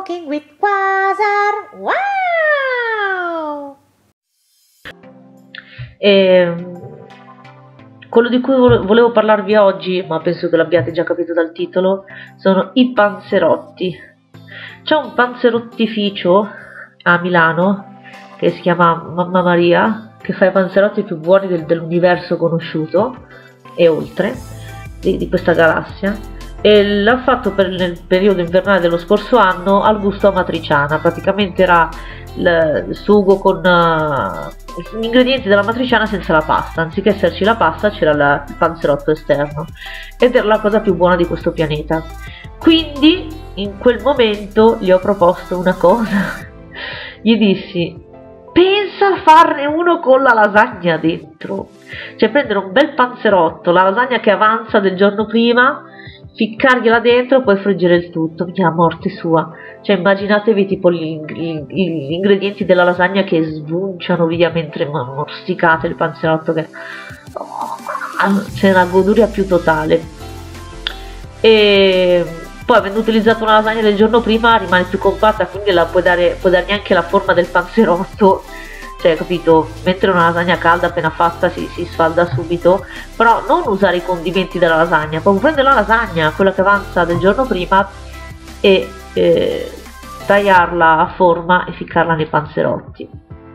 Cooking with Quasar. Wow! Quello di cui volevo parlarvi oggi, ma penso che l'abbiate già capito dal titolo, sono i panzerotti. C'è un panzerottificio a Milano che si chiama Mamma Maria, che fa i panzerotti più buoni dell'universo conosciuto e oltre di questa galassia, e l'ha fatto nel periodo invernale dello scorso anno al gusto amatriciana. Praticamente era il sugo con gli ingredienti della matriciana senza la pasta, anziché esserci la pasta c'era il panzerotto esterno, ed era la cosa più buona di questo pianeta. Quindi in quel momento gli ho proposto una cosa. Gli dissi: pensa a farne uno con la lasagna dentro, cioè prendere un bel panzerotto, la lasagna che avanza del giorno prima, ficcargliela dentro e poi friggere il tutto. Mia morte sua, cioè immaginatevi tipo gli ingredienti della lasagna che sbucciano via mentre morsicate il panzerotto, che c'è una goduria più totale. E poi, avendo utilizzato una lasagna del giorno prima, rimane più compatta, quindi puoi dargli anche la forma del panzerotto, cioè, capito? Mentre una lasagna calda appena fatta si sfalda subito. Però non usare i condimenti della lasagna, proprio prendere la lasagna, quella che avanza del giorno prima, e tagliarla a forma e ficcarla nei panzerotti.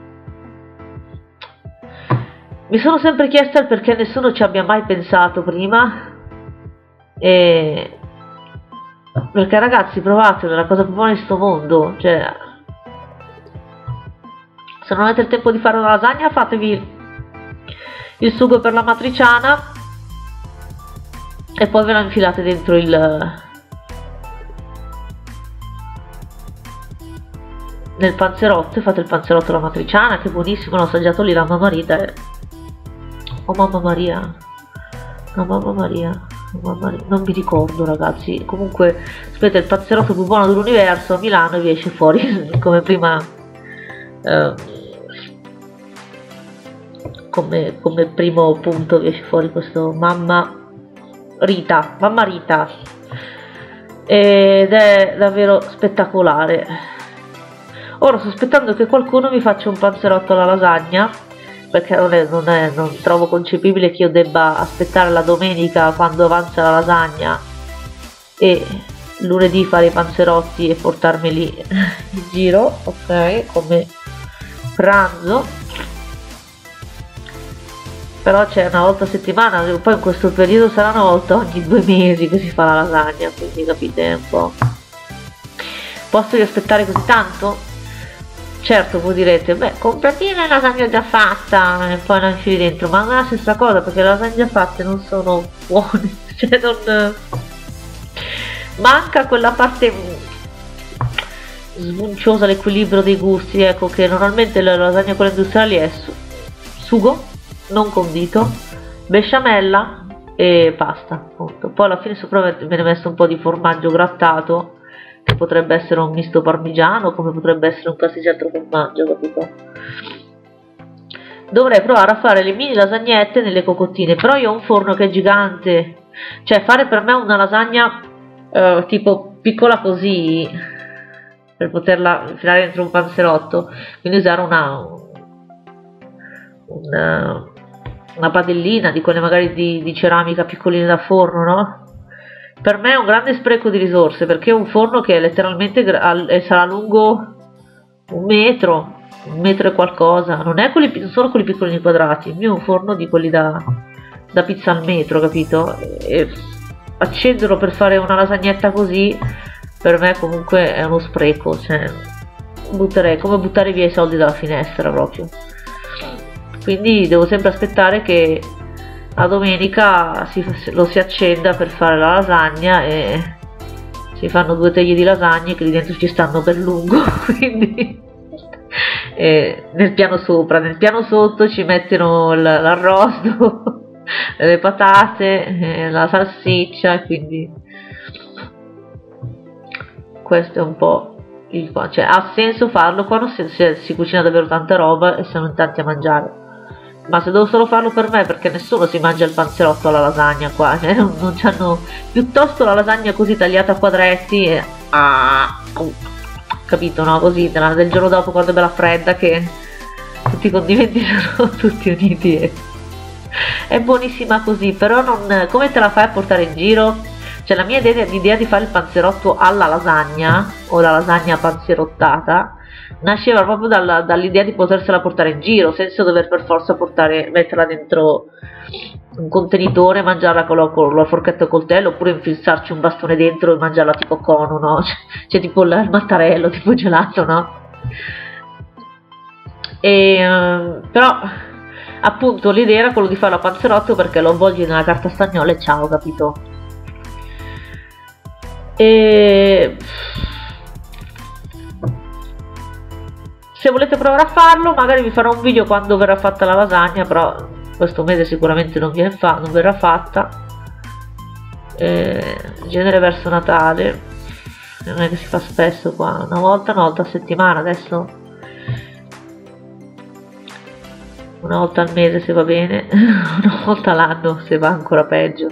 Mi sono sempre chiesta il perché nessuno ci abbia mai pensato prima, perché ragazzi, provatelo, è la cosa più buona di sto mondo. Cioè, se non avete il tempo di fare una lasagna, fatevi il sugo per la matriciana e poi ve la infilate dentro nel panzerotto e fate il panzerotto alla matriciana, che è buonissimo. L'ho assaggiato lì, la mamma Rita oh mamma Maria, no, mamma Maria, non mi ricordo, ragazzi. Comunque, aspetta, il panzerotto più buono dell'universo a Milano, e vi esce fuori come prima, come primo punto vi esce fuori questo mamma Rita, ed è davvero spettacolare. Ora sto aspettando che qualcuno mi faccia un panzerotto alla lasagna, perché non trovo concepibile che io debba aspettare la domenica, quando avanza la lasagna, e lunedì fare i panzerotti e portarmeli in giro, ok, come pranzo. Però c'è una volta a settimana, poi in questo periodo sarà una volta ogni 2 mesi che si fa la lasagna, quindi capite un po'. Posso io aspettare così tanto? Certo, voi direte, beh, comprati la lasagna già fatta e poi la infili dentro, ma non è la stessa cosa, perché le lasagne già fatte non sono buone, cioè non... manca quella parte smunciosa, l'equilibrio dei gusti, ecco, che normalmente la lasagna quella industriali è sugo non condito, besciamella e pasta, appunto. Poi alla fine sopra viene messo un po' di formaggio grattato, che potrebbe essere un misto parmigiano, come potrebbe essere un pasticciato formaggio, capito? Dovrei provare a fare le mini lasagnette nelle cocottine, però io ho un forno che è gigante, cioè fare per me una lasagna tipo piccola così, per poterla infilare dentro un panzerotto, quindi usare una padellina di quelle magari di ceramica piccoline da forno, no? Per me è un grande spreco di risorse, perché è un forno che è letteralmente sarà lungo 1 metro, 1 metro e qualcosa, non sono quelli piccolini quadrati. Il mio è un forno di quelli da pizza al metro, capito? E accenderlo per fare una lasagnetta così, per me comunque è uno spreco, cioè butterei, come buttare via i soldi dalla finestra proprio. Quindi devo sempre aspettare che la domenica lo si accenda per fare la lasagna, e si fanno 2 teglie di lasagne che lì dentro ci stanno per lungo, quindi nel piano sopra, nel piano sotto ci mettono l'arrosto, le patate, la salsiccia, e quindi questo è un po' il qua, cioè ha senso farlo quando si cucina davvero tanta roba e siamo in tanti a mangiare. Ma se devo solo farlo per me, perché nessuno si mangia il panzerotto alla lasagna qua, non c'hanno piuttosto la lasagna così tagliata a quadretti e capito, no? Così del giorno dopo, quando è bella fredda, che tutti i condimenti sono tutti uniti è buonissima così. Però non, come te la fai a portare in giro? Cioè la mia l'idea di fare il panzerotto alla lasagna o la lasagna panzerottata nasceva proprio dall'idea di potersela portare in giro senza dover per forza metterla dentro un contenitore, mangiarla con la forchetta e il coltello, oppure infilzarci un bastone dentro e mangiarla tipo cono, no? Cioè tipo il mattarello, tipo gelato, no? Però appunto l'idea era quello di fare la panzerotto, perché lo avvolgi nella carta stagnola e ciao, capito? E se volete provare a farlo, magari vi farò un video quando verrà fatta la lasagna, però questo mese sicuramente non verrà fatta, in genere verso Natale, non è che si fa spesso qua, una volta a settimana adesso, una volta al mese se va bene, una volta all'anno se va ancora peggio.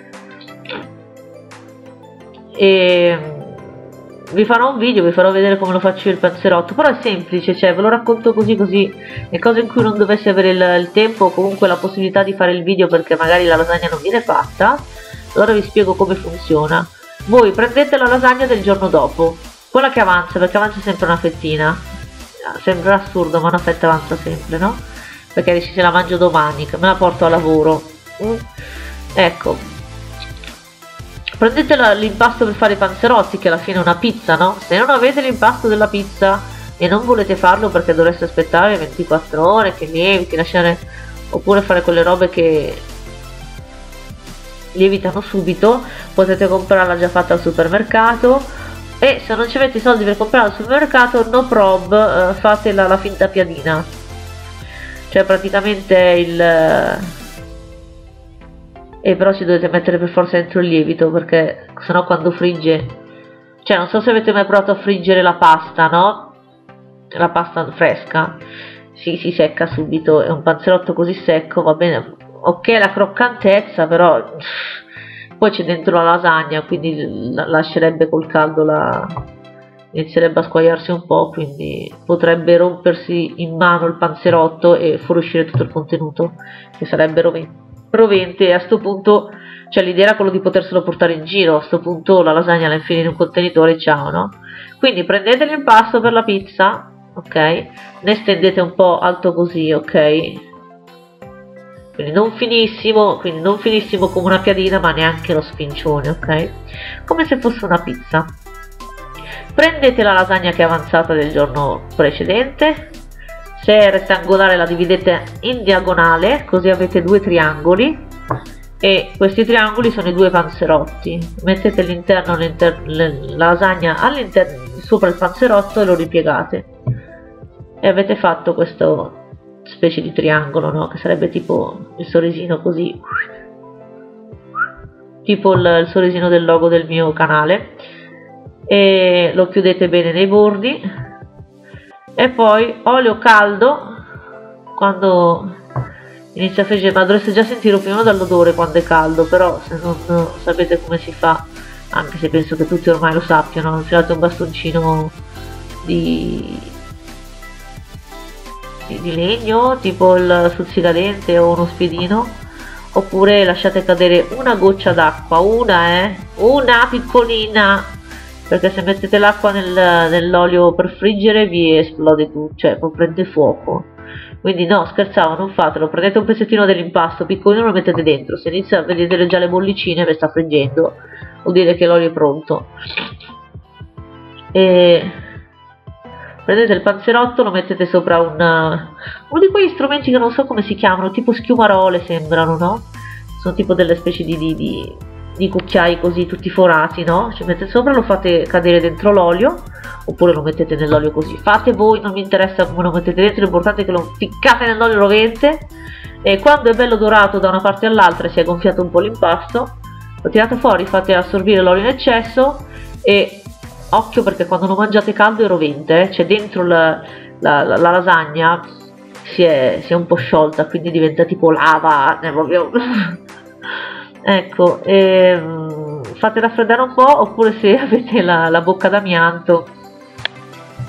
E vi farò un video, vi farò vedere come lo faccio io il panzerotto, però è semplice, cioè ve lo racconto così, le cose in cui non dovessi avere il tempo o comunque la possibilità di fare il video perché magari la lasagna non viene fatta, allora vi spiego come funziona. Voi prendete la lasagna del giorno dopo, quella che avanza, perché avanza sempre una fettina, sembra assurdo ma una fetta avanza sempre, no? Perché dici se la mangio domani, che me la porto a lavoro, ecco. Prendete l'impasto per fare i panzerotti, che alla fine è una pizza, no? Se non avete l'impasto della pizza e non volete farlo perché dovreste aspettare 24 ore che lieviti, lasciare, oppure fare quelle robe che lievitano subito, potete comprarla già fatta al supermercato. E se non ci avete i soldi per comprarla al supermercato, no prob, fate la finta piadina, cioè praticamente e però ci dovete mettere per forza dentro il lievito, perché sennò quando frigge, cioè non so se avete mai provato a friggere la pasta, no? La pasta fresca si secca subito, è un panzerotto così secco, va bene, ok la croccantezza, però poi c'è dentro la lasagna, quindi lascerebbe col caldo, inizierebbe a squagliarsi un po', quindi potrebbe rompersi in mano il panzerotto e fuoriuscire tutto il contenuto, che sarebbe rovente. E a sto punto, cioè l'idea era quello di poterselo portare in giro, a sto punto la lasagna la infili in un contenitore e ciao, no? Quindi prendete l'impasto per la pizza, ok? Ne stendete un po' alto così, ok? Quindi non finissimo come una piadina, ma neanche lo spincione, ok? Come se fosse una pizza. Prendete la lasagna che è avanzata del giorno precedente, se è rettangolare la dividete in diagonale, così avete due triangoli, e questi triangoli sono i due panzerotti. Mettete la lasagna sopra il panzerotto e lo ripiegate, e avete fatto questo specie di triangolo, no? Che sarebbe tipo il sorrisino, così, tipo il sorrisino del logo del mio canale, e lo chiudete bene nei bordi. E poi olio caldo quando inizia a friggere, ma dovreste già sentirlo prima dall'odore quando è caldo, però se non sapete come si fa, anche se penso che tutti ormai lo sappiano, infilate un bastoncino di legno, tipo il stuzzicadente o uno spiedino, oppure lasciate cadere una goccia d'acqua, una piccolina, perché se mettete l'acqua nell'olio per friggere vi esplode tutto, cioè prende fuoco. Quindi no, scherzavo, non fatelo. Prendete un pezzettino dell'impasto piccolino e lo mettete dentro, se inizia a vedere già le bollicine e sta friggendo, vuol dire che l'olio è pronto. E prendete il panzerotto, lo mettete sopra uno di quegli strumenti che non so come si chiamano, tipo schiumarole sembrano, no? Sono tipo delle specie di cucchiai così tutti forati, no? Ci mettete sopra, lo fate cadere dentro l'olio, oppure lo mettete nell'olio così, fate voi, non mi interessa come lo mettete dentro, l'importante è che lo ficcate nell'olio rovente, e quando è bello dorato da una parte all'altra, si è gonfiato un po' l'impasto, lo tirate fuori, fate assorbire l'olio in eccesso, e occhio perché quando lo mangiate caldo è rovente, cioè dentro la lasagna si è un po' sciolta, quindi diventa tipo lava, proprio ecco, fate raffreddare un po', oppure se avete la bocca d'amianto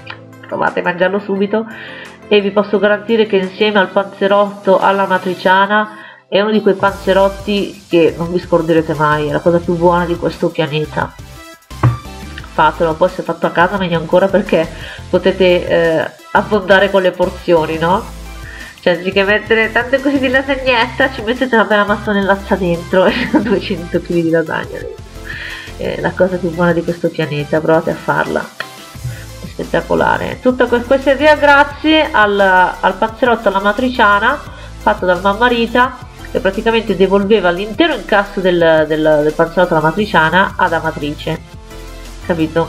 provate a mangiarlo subito e vi posso garantire che insieme al panzerotto alla matriciana è uno di quei panzerotti che non vi scorderete mai, è la cosa più buona di questo pianeta. Fatelo, poi se fatto a casa meglio ancora perché potete abbondare con le porzioni, no? Cioè anziché mettere tante cose di lasagnetta ci mettete una bella mazzonellazza dentro e 200 kg di lasagna dentro. È la cosa più buona di questo pianeta, provate a farla, è spettacolare. Tutta questa idea grazie al panzerotto alla matriciana fatto dal Mammarita, che praticamente devolveva l'intero incasso del panzerotto alla matriciana ad Amatrice, capito?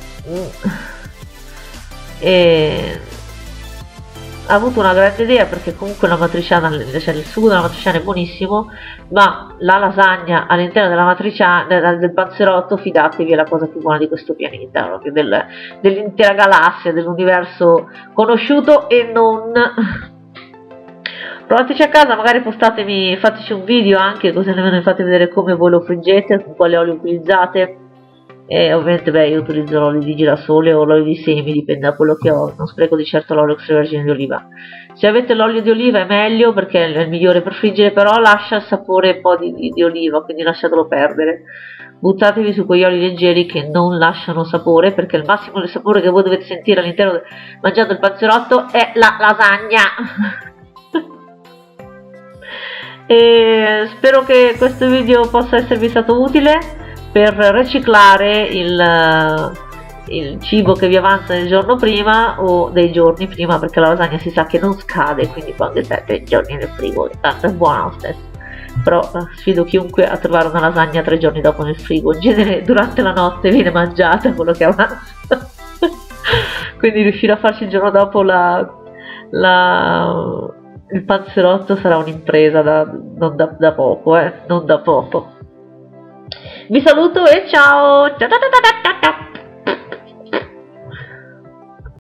E ha avuto una grande idea perché comunque la matriciana, cioè il sugo della matriciana è buonissimo, ma la lasagna all'interno della matriciana, del panzerotto, fidatevi, è la cosa più buona di questo pianeta, proprio dell'intera galassia, dell'universo conosciuto e non. Provateci a casa, magari postatemi, fateci un video anche, così almeno mi fate vedere come voi lo friggete, con quale olio utilizzate. E ovviamente io utilizzo l'olio di girasole o l'olio di semi, dipende da quello che ho, non spreco di certo l'olio extravergine di oliva. Se avete l'olio di oliva è meglio perché è il migliore per friggere, però lascia il sapore un po' di oliva, quindi lasciatelo perdere. Buttatevi su quegli oli leggeri che non lasciano sapore, perché il massimo del sapore che voi dovete sentire all'interno mangiando il panzerotto è la lasagna. E spero che questo video possa esservi stato utile per riciclare il cibo che vi avanza del giorno prima o dei giorni prima, perché la lasagna si sa che non scade, quindi quando è 7 giorni nel frigo tanto è buona lo stesso. Però sfido chiunque a trovare una lasagna 3 giorni dopo nel frigo, in genere durante la notte viene mangiata quello che avanza. Quindi riuscire a farci il giorno dopo il panzerotto sarà un'impresa non da poco, non da poco. Vi saluto e ciao! Ciao ciao ciao ciao ciao!